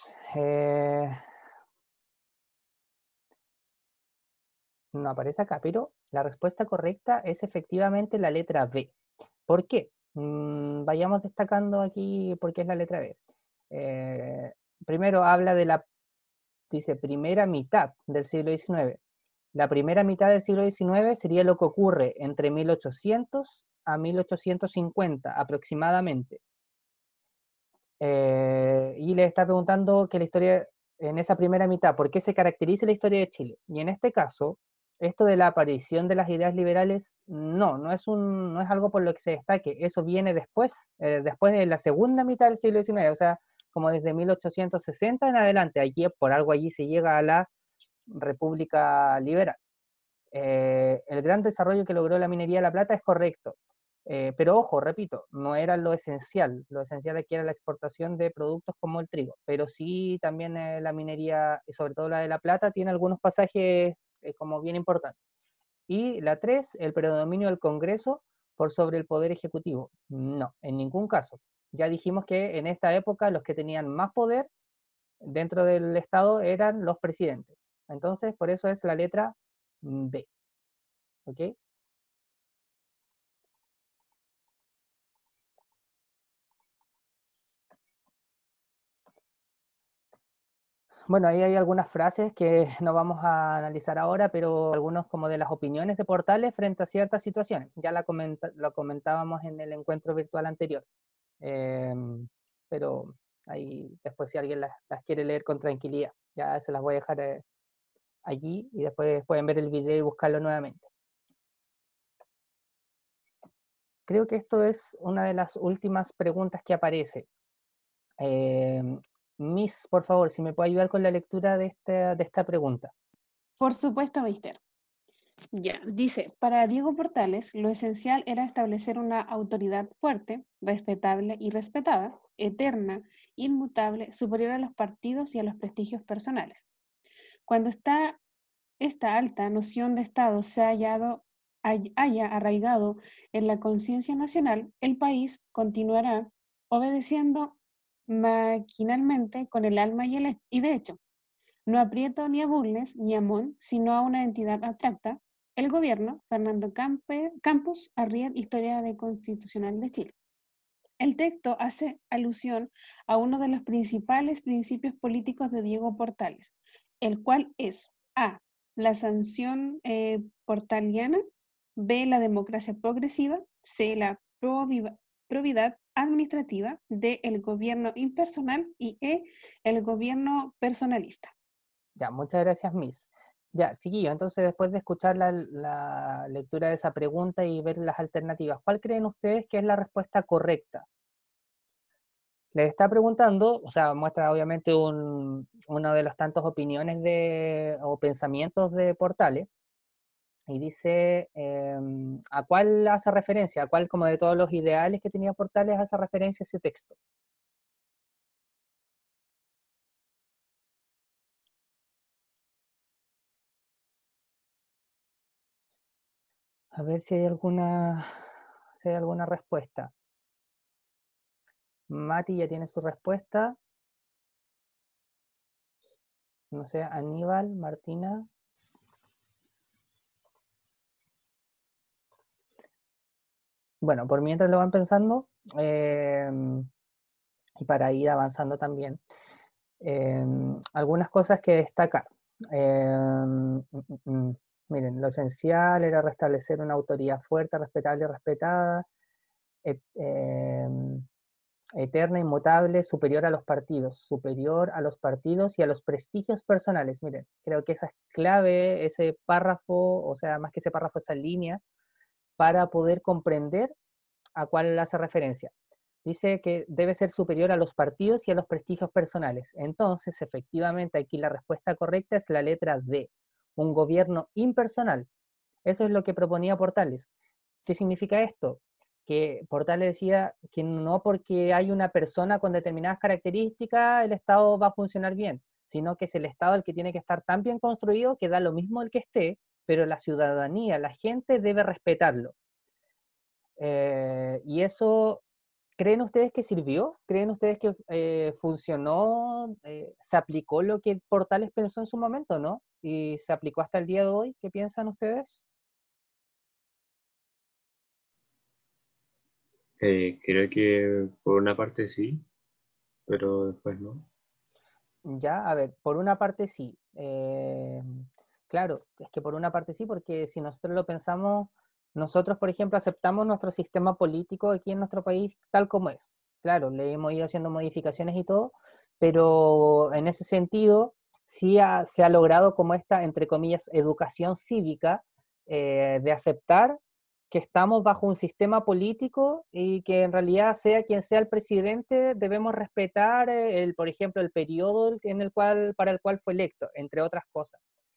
Speaker 1: no aparece acá, pero la respuesta correcta es efectivamente la letra B. ¿Por qué? Vayamos destacando aquí por qué es la letra B. Primero habla de la, dice, primera mitad del siglo XIX. La primera mitad del siglo XIX sería lo que ocurre entre 1800 a 1850 aproximadamente. Y le está preguntando que la historia, en esa primera mitad, ¿por qué se caracteriza la historia de Chile? Y en este caso, esto de la aparición de las ideas liberales, no es algo por lo que se destaque, eso viene después, después de la segunda mitad del siglo XIX, o sea, como desde 1860 en adelante, allí, por algo allí se llega a la República Liberal. El gran desarrollo que logró la minería de la plata es correcto. Pero ojo, repito, no era lo esencial aquí era la exportación de productos como el trigo, pero sí también la minería, y sobre todo la de la plata, tiene algunos pasajes como bien importantes. Y la 3, el predominio del Congreso por sobre el Poder Ejecutivo. No, en ningún caso. Ya dijimos que en esta época los que tenían más poder dentro del Estado eran los presidentes. Entonces, por eso es la letra B. ¿Ok? Bueno, ahí hay algunas frases que no vamos a analizar ahora, pero algunos como de las opiniones de Portales frente a ciertas situaciones. Ya lo comentábamos en el encuentro virtual anterior. Pero ahí después si alguien las quiere leer con tranquilidad, ya se las voy a dejar allí y después pueden ver el video y buscarlo nuevamente. Creo que esto es una de las últimas preguntas que aparece. Miss, por favor, si me puede ayudar con la lectura de esta pregunta.
Speaker 5: Por supuesto, mister. Ya, dice, para Diego Portales, lo esencial era establecer una autoridad fuerte, respetable y respetada, eterna, inmutable, superior a los partidos y a los prestigios personales. Cuando esta alta noción de Estado se haya arraigado en la conciencia nacional, el país continuará obedeciendo maquinalmente con el alma y de hecho, no aprieto ni a Bulnes ni a Montt, sino a una entidad abstracta, el gobierno, Fernando Campos Arriet, Historia de Constitucional de Chile. El texto hace alusión a uno de los principales principios políticos de Diego Portales, el cual es A, la sanción portaliana, B, la democracia progresiva, C, la probidad administrativa, D, el gobierno impersonal y E, el gobierno personalista.
Speaker 1: Ya, muchas gracias, Miss. Ya, chiquillo, entonces después de escuchar la lectura de esa pregunta y ver las alternativas, ¿cuál creen ustedes que es la respuesta correcta? Les está preguntando, o sea, muestra obviamente uno de los tantos opiniones o pensamientos de Portales, y dice a cuál hace referencia, a cuál como de todos los ideales que tenía Portales hace referencia ese texto. A ver si hay alguna respuesta. Mati ya tiene su respuesta. No sé, Aníbal, Martina. Bueno, por mientras lo van pensando, y para ir avanzando también, algunas cosas que destacar. Miren, lo esencial era restablecer una autoridad fuerte, respetable y respetada, eterna, inmutable, superior a los partidos y a los prestigios personales. Miren, creo que esa es clave, ese párrafo, o sea, más que ese párrafo, esa línea, para poder comprender a cuál hace referencia. Dice que debe ser superior a los partidos y a los prestigios personales. Entonces, efectivamente, aquí la respuesta correcta es la letra D, un gobierno impersonal. Eso es lo que proponía Portales. ¿Qué significa esto? Que Portales decía que no porque hay una persona con determinadas características el Estado va a funcionar bien, sino que es el Estado el que tiene que estar tan bien construido que da lo mismo el que esté, pero la ciudadanía, la gente debe respetarlo. Y eso, ¿creen ustedes que sirvió? ¿Creen ustedes que funcionó? ¿Se aplicó lo que Portales pensó en su momento, no? ¿Y se aplicó hasta el día de hoy? ¿Qué piensan ustedes?
Speaker 3: Creo que por una parte sí, pero después no.
Speaker 1: Ya, a ver, por una parte sí. Claro, es que por una parte sí, porque si nosotros lo pensamos, nosotros, por ejemplo, aceptamos nuestro sistema político aquí en nuestro país tal como es. Claro, le hemos ido haciendo modificaciones y todo, pero en ese sentido sí se ha logrado como esta, entre comillas, educación cívica de aceptar que estamos bajo un sistema político y que en realidad sea quien sea el presidente, debemos respetar, por ejemplo, el periodo para el cual fue electo, entre otras cosas.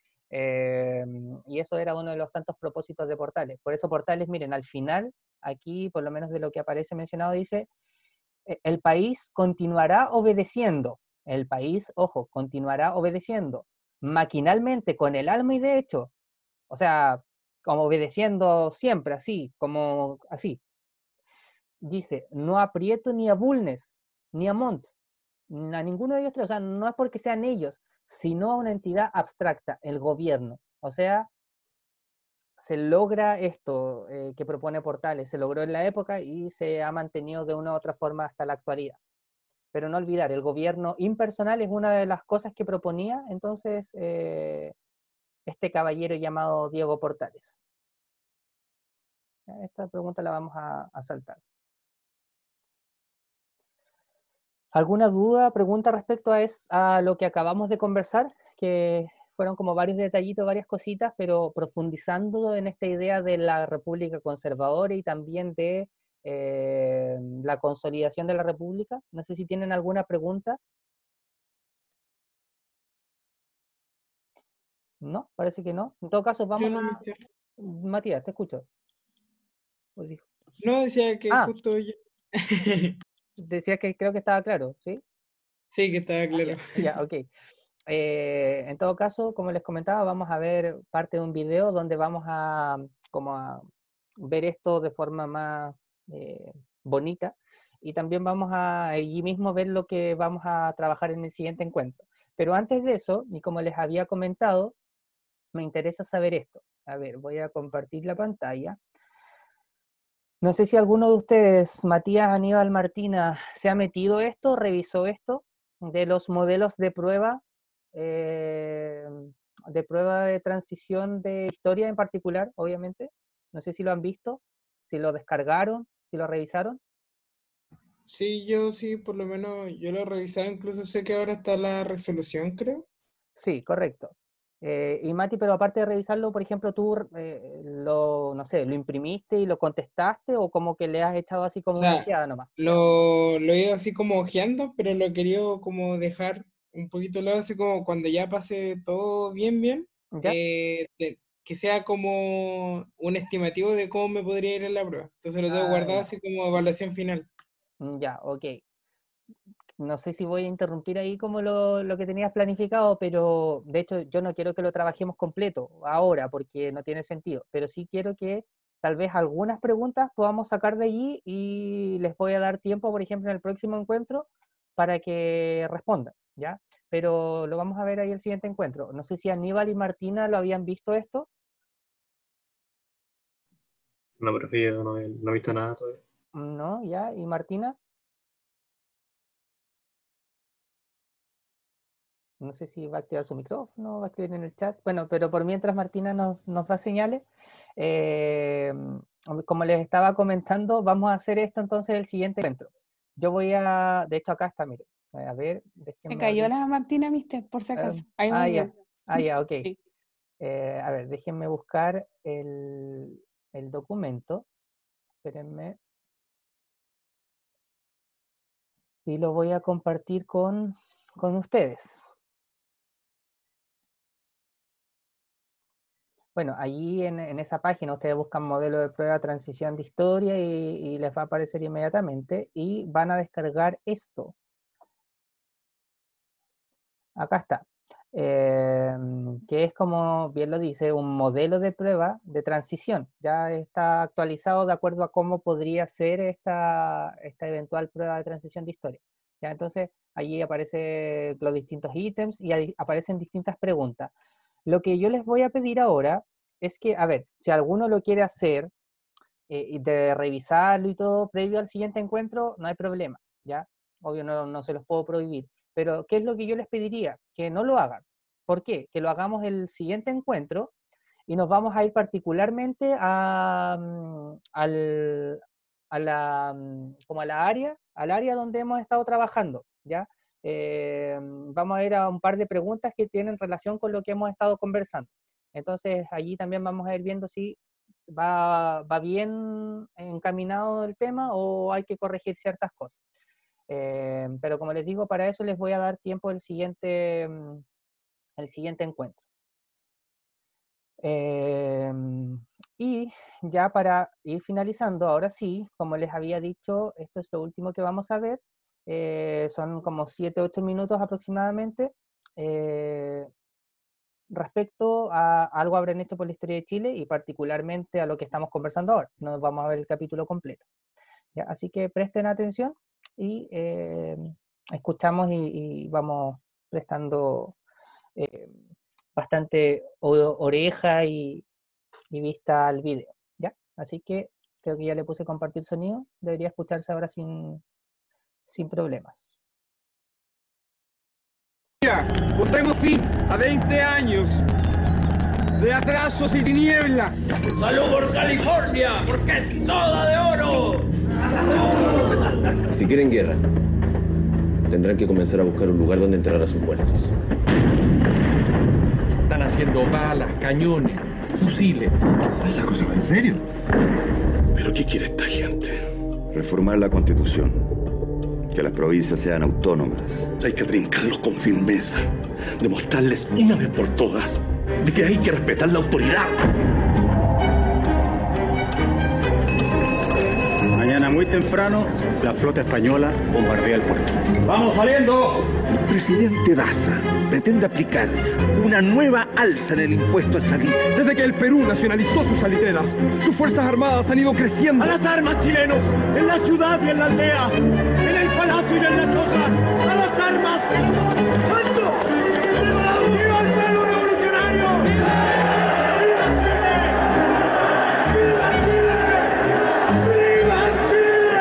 Speaker 1: Y eso era uno de los tantos propósitos de Portales. Por eso Portales, miren, al final, aquí, por lo menos de lo que aparece mencionado, dice, el país continuará obedeciendo, el país, ojo, continuará obedeciendo, maquinalmente, con el alma y de hecho, o sea, como obedeciendo siempre, así, como así. Dice, no a Prieto ni a Bulnes, ni a Montt, a ninguno de ellos tres, o sea, no es porque sean ellos, sino a una entidad abstracta, el gobierno. O sea, se logra esto que propone Portales, se logró en la época y se ha mantenido de una u otra forma hasta la actualidad. Pero no olvidar, el gobierno impersonal es una de las cosas que proponía entonces este caballero llamado Diego Portales. Esta pregunta la vamos a saltar. ¿Alguna duda, pregunta respecto a lo que acabamos de conversar? Que fueron como varios detallitos, varias cositas, pero profundizando en esta idea de la república conservadora y también de la consolidación de la República. No sé si tienen alguna pregunta. No, parece que no. En todo caso, vamos
Speaker 2: Yo no me
Speaker 1: a... Matías, te escucho. Pues dijo.
Speaker 2: No, decía que
Speaker 1: Ah.
Speaker 2: justo yo.
Speaker 1: Decía que creo que estaba claro, ¿sí?
Speaker 2: Sí, que estaba claro.
Speaker 1: Ya, ok. En todo caso, como les comentaba, vamos a ver parte de un video donde vamos a, como a ver esto de forma más bonita, y también vamos a allí mismo ver lo que vamos a trabajar en el siguiente encuentro. Pero antes de eso, y como les había comentado, me interesa saber esto. A ver, voy a compartir la pantalla. No sé si alguno de ustedes, Matías, Aníbal, Martina, se ha metido esto, revisó esto, de los modelos de prueba de transición de historia en particular, obviamente. No sé si lo han visto, si lo descargaron, si lo revisaron.
Speaker 2: Sí, yo sí, por lo menos yo lo he revisado, incluso sé que ahora está la resolución, creo.
Speaker 1: Sí, correcto. Y Mati, pero aparte de revisarlo, por ejemplo, tú no sé, lo imprimiste y lo contestaste, o como que le has echado así
Speaker 2: O
Speaker 1: como una
Speaker 2: sea,
Speaker 1: ojeada nomás.
Speaker 2: lo he ido así como ojeando, pero lo he querido como dejar un poquito al lado, así como cuando ya pase todo bien,
Speaker 1: ¿Ya?
Speaker 2: que sea como un estimativo de cómo me podría ir en la prueba. Entonces lo tengo
Speaker 1: Ah,
Speaker 2: guardado
Speaker 1: ya.
Speaker 2: así como evaluación final.
Speaker 1: Ya, ok. No sé si voy a interrumpir ahí como lo que tenías planificado, pero de hecho yo no quiero que lo trabajemos completo ahora porque no tiene sentido, pero sí quiero que tal vez algunas preguntas podamos sacar de allí y les voy a dar tiempo, por ejemplo, en el próximo encuentro para que respondan, ¿ya? Pero lo vamos a ver ahí el siguiente encuentro. No sé si Aníbal y Martina lo habían visto esto.
Speaker 3: No, profe, yo no he visto nada todavía.
Speaker 1: ¿No? ¿Ya? ¿Y Martina? No sé si va a activar su micrófono, va a escribir en el chat. Bueno, pero por mientras Martina nos da señales. eh, Como les estaba comentando, vamos a hacer esto entonces el siguiente encuentro. Yo voy a, de hecho acá está, mire. A ver,
Speaker 5: Se
Speaker 1: déjenme
Speaker 5: cayó
Speaker 1: abrir.
Speaker 5: la Martina, mister, por si acaso. Ahí
Speaker 1: Ya,
Speaker 5: volvió.
Speaker 1: ya, ok.
Speaker 5: Sí.
Speaker 1: A ver, déjenme buscar el documento. Espérenme. Y lo voy a compartir con ustedes. Bueno, allí en esa página ustedes buscan modelo de prueba transición de historia y les va a aparecer inmediatamente y van a descargar esto. Acá está. Que es, como bien lo dice, un modelo de prueba de transición. Ya está actualizado de acuerdo a cómo podría ser esta eventual prueba de transición de historia. ¿Ya? Entonces, allí aparecen los distintos ítems y ahí aparecen distintas preguntas. Lo que yo les voy a pedir ahora es que, a ver, si alguno lo quiere hacer, y de revisarlo y todo previo al siguiente encuentro, no hay problema, ¿ya? Obvio no se los puedo prohibir, pero ¿qué es lo que yo les pediría? Que no lo hagan. ¿Por qué? Que lo hagamos el siguiente encuentro y nos vamos a ir particularmente como al área donde hemos estado trabajando, ¿ya? Vamos a ir a un par de preguntas que tienen relación con lo que hemos estado conversando. Entonces, allí también vamos a ir viendo si va bien encaminado el tema o hay que corregir ciertas cosas. Pero como les digo, para eso les voy a dar tiempo el siguiente encuentro. Y ya para ir finalizando, ahora sí, como les había dicho, esto es lo último que vamos a ver. Son como 7-8 minutos aproximadamente. Respecto a algo habrán hecho por la historia de Chile y particularmente a lo que estamos conversando ahora. Nos vamos a ver el capítulo completo. ¿Ya? Así que presten atención y escuchamos y vamos prestando bastante oreja y vista al video. ¿Ya? Así que creo que ya le puse compartir sonido. Debería escucharse ahora sin problemas.
Speaker 6: Pondremos fin a 20 años de atrasos y tinieblas. ¡Salud por California! ¡Porque es toda de oro!
Speaker 7: Si quieren guerra, tendrán que comenzar a buscar un lugar donde enterrar a sus muertos.
Speaker 6: Están haciendo balas, cañones, fusiles.
Speaker 8: ¿La cosa va en serio?
Speaker 7: ¿Pero qué quiere esta gente?
Speaker 8: Reformar la Constitución. Que las provincias sean autónomas.
Speaker 9: Hay que trincarlos con firmeza. Demostrarles una vez por todas de que hay que respetar la autoridad.
Speaker 10: Mañana muy temprano, la flota española bombardea el puerto. ¡Vamos saliendo!
Speaker 9: El presidente Daza pretende aplicar una nueva alza en el impuesto al salitre.
Speaker 6: Desde que el Perú nacionalizó sus salitreras, sus fuerzas armadas han ido creciendo.
Speaker 10: ¡A las armas, chilenos! ¡En la ciudad y en la aldea! ¡En el palacio y en la choza! ¡A las armas! ¡Alto! ¡Viva el pueblo revolucionario! ¡Viva Chile! ¡Viva Chile! ¡Viva Chile!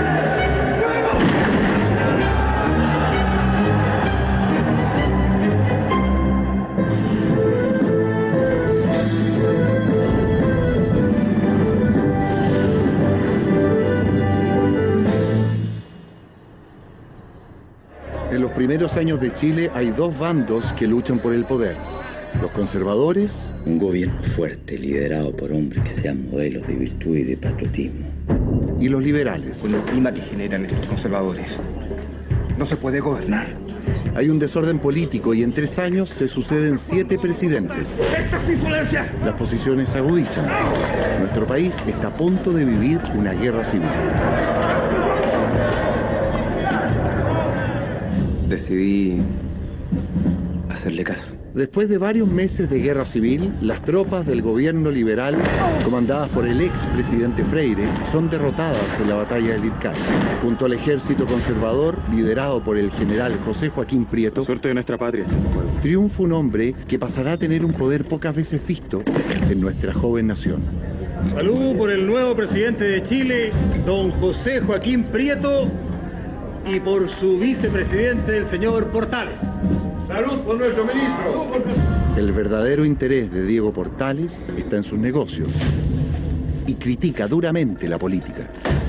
Speaker 11: En los primeros años de Chile hay dos bandos que luchan por el poder. Los conservadores.
Speaker 12: Un gobierno fuerte, liderado por hombres que sean modelos de virtud y de patriotismo.
Speaker 11: Y los liberales.
Speaker 13: Con el clima que generan estos conservadores, no se puede gobernar.
Speaker 11: Hay un desorden político y en 3 años se suceden 7 presidentes.
Speaker 9: ¡Estas influencias!
Speaker 11: Las posiciones se agudizan. Nuestro país está a punto de vivir una guerra civil.
Speaker 13: Decidí hacerle caso.
Speaker 11: Después de varios meses de guerra civil, las tropas del gobierno liberal, comandadas por el expresidente Freire, son derrotadas en la batalla del Lircay. Junto al ejército conservador, liderado por el general José Joaquín Prieto,
Speaker 10: La suerte de nuestra patria.
Speaker 11: triunfa un hombre que pasará a tener un poder pocas veces visto en nuestra joven nación.
Speaker 10: Saludo por el nuevo presidente de Chile, don José Joaquín Prieto, y por su vicepresidente, el señor Portales.
Speaker 6: ¡Salud por nuestro ministro!
Speaker 11: El verdadero interés de Diego Portales está en sus negocios y critica duramente la política.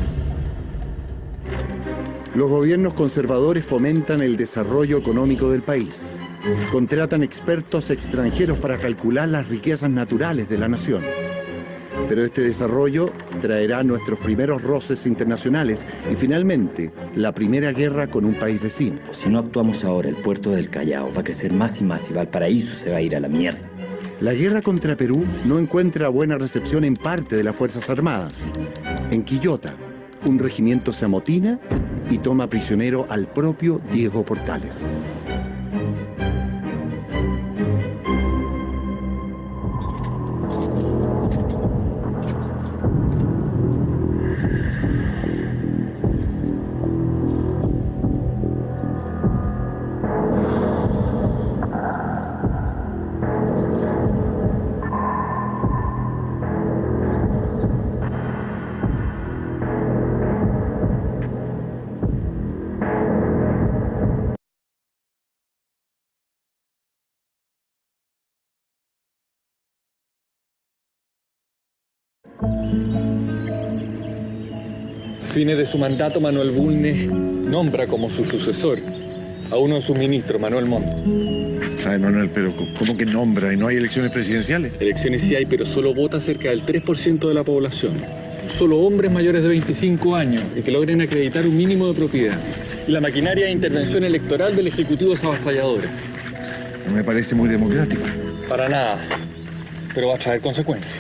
Speaker 11: Los gobiernos conservadores fomentan el desarrollo económico del país. Contratan expertos extranjeros para calcular las riquezas naturales de la nación. Pero este desarrollo traerá nuestros primeros roces internacionales y finalmente la primera guerra con un país vecino.
Speaker 12: Si no actuamos ahora, el puerto del Callao va a crecer más y más y Valparaíso se va a ir a la mierda.
Speaker 11: La guerra contra Perú no encuentra buena recepción en parte de las Fuerzas Armadas. En Quillota, un regimiento se amotina y toma prisionero al propio Diego Portales.
Speaker 14: A fines de su mandato, Manuel Bulnes nombra como su sucesor a uno de sus ministros, Manuel Montt.
Speaker 15: ¿Sabe, Manuel, pero cómo que nombra y no hay elecciones presidenciales?
Speaker 14: Elecciones sí hay, pero solo vota cerca del 3% de la población. Solo hombres mayores de 25 años y que logren acreditar un mínimo de propiedad. Y la maquinaria de intervención electoral del Ejecutivo es avasalladora.
Speaker 15: No me parece muy democrático.
Speaker 14: Para nada, pero va a traer consecuencias.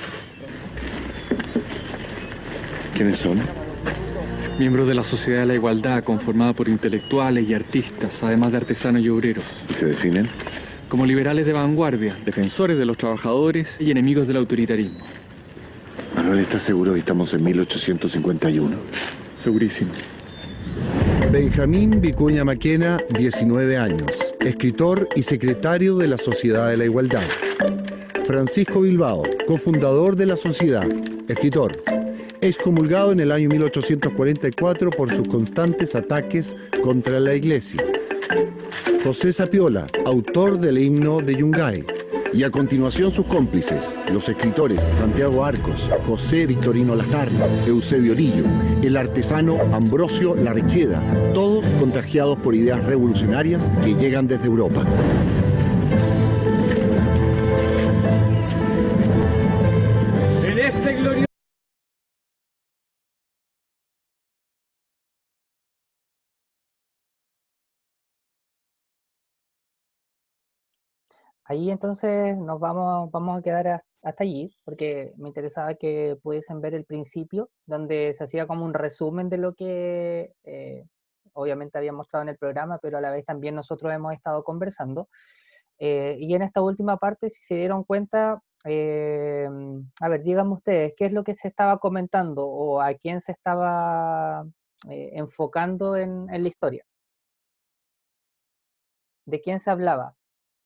Speaker 15: ¿Quiénes son?
Speaker 14: Miembros de la Sociedad de la Igualdad, conformada por intelectuales y artistas, además de artesanos y obreros.
Speaker 15: ¿Y se definen?
Speaker 14: Como liberales de vanguardia, defensores de los trabajadores y enemigos del autoritarismo.
Speaker 15: Manuel, ¿estás seguro que estamos en 1851?
Speaker 14: Segurísimo.
Speaker 11: Benjamín Vicuña Maquena, 19 años, escritor y secretario de la Sociedad de la Igualdad. Francisco Bilbao, cofundador de la sociedad, escritor. Excomulgado en el año 1844 por sus constantes ataques contra la Iglesia. José Sapiola, autor del himno de Yungay. Y a continuación sus cómplices, los escritores Santiago Arcos, José Victorino Lajarra, Eusebio Lillo, el artesano Ambrosio Larrecheda, todos contagiados por ideas revolucionarias que llegan desde Europa.
Speaker 1: Ahí entonces vamos a quedar hasta allí, porque me interesaba que pudiesen ver el principio, donde se hacía como un resumen de lo que obviamente había mostrado en el programa, pero a la vez también nosotros hemos estado conversando. Y en esta última parte, si se dieron cuenta, a ver, díganme ustedes, ¿qué es lo que se estaba comentando o a quién se estaba enfocando en la historia? ¿De quién se hablaba?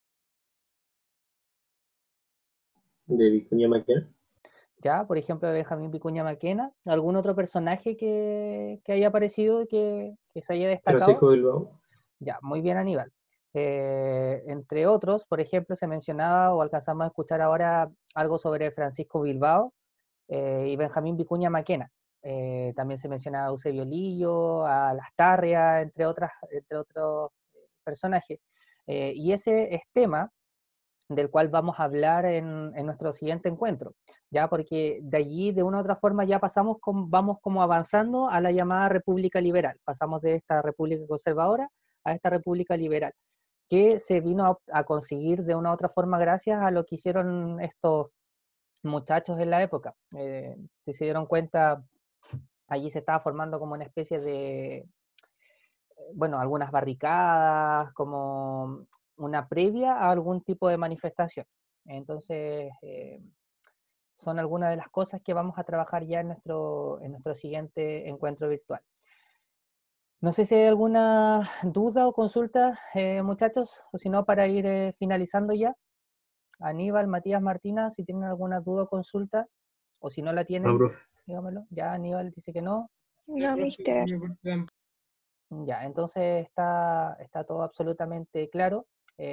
Speaker 3: De Vicuña Maquena.
Speaker 1: Ya, por ejemplo, de Benjamín Vicuña Maquena. ¿Algún otro personaje que haya aparecido que se haya destacado?
Speaker 3: Francisco Bilbao.
Speaker 1: Ya, muy bien, Aníbal. Entre otros, por ejemplo, se mencionaba o alcanzamos a escuchar ahora algo sobre Francisco Bilbao y Benjamín Vicuña Maquena. También se mencionaba a Eusebio Lillo, a Lastarria, entre otros personajes. Y ese es tema del cual vamos a hablar en nuestro siguiente encuentro, ya, porque de allí de una u otra forma ya vamos como avanzando a la llamada República Liberal, pasamos de esta República Conservadora a esta República Liberal, que se vino a conseguir de una u otra forma gracias a lo que hicieron estos muchachos en la época. Si se dieron cuenta, allí se estaba formando como una especie de, bueno, algunas barricadas, como una previa a algún tipo de manifestación. Entonces, son algunas de las cosas que vamos a trabajar ya en nuestro siguiente encuentro virtual. No sé si hay alguna duda o consulta, muchachos, o si no, para ir finalizando ya. Aníbal, Matías, Martina, si tienen alguna duda o consulta, o si no la tienen, dígamelo. Ya Aníbal dice que no.
Speaker 4: No, mister.
Speaker 1: Ya, entonces está todo absolutamente claro.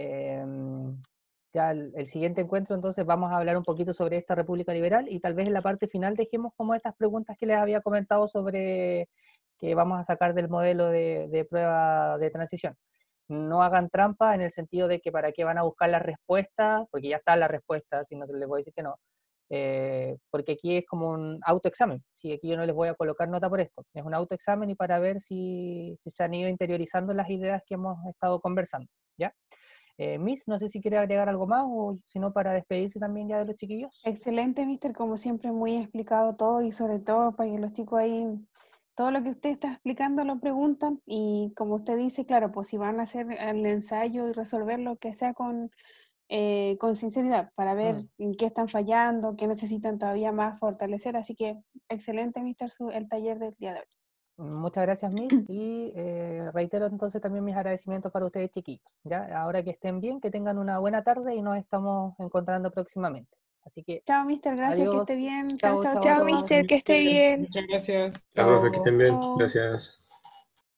Speaker 1: Ya el siguiente encuentro, entonces vamos a hablar un poquito sobre esta República Liberal y tal vez en la parte final dejemos como estas preguntas que les había comentado sobre que vamos a sacar del modelo de prueba de transición. No hagan trampa en el sentido de que para qué van a buscar las respuestas, porque ya está la respuesta, si no les voy a decir que no. Porque aquí es como un autoexamen, si aquí yo no les voy a colocar nota por esto, es un autoexamen y para ver si se han ido interiorizando las ideas que hemos estado conversando, ¿ya? Miss, no sé si quiere agregar algo más o si no para despedirse también ya de los chiquillos.
Speaker 5: Excelente, mister, como siempre muy explicado todo y sobre todo para que los chicos ahí, todo lo que usted está explicando lo preguntan y como usted dice, claro, pues si van a hacer el ensayo y resolver lo que sea con sinceridad, para ver en qué están fallando, qué necesitan todavía más fortalecer, así que excelente, mister, el taller del día de hoy.
Speaker 1: Muchas gracias, Miss, y reitero entonces también mis agradecimientos para ustedes, chiquillos. ¿Ya? Ahora que estén bien, que tengan una buena tarde y nos estamos encontrando próximamente. Así que,
Speaker 5: chao, mister, gracias,
Speaker 1: adiós.
Speaker 5: que esté bien.
Speaker 1: Chao,
Speaker 4: Chao, mister, que esté bien.
Speaker 2: Muchas gracias.
Speaker 3: Chao, profe, que estén bien. Gracias.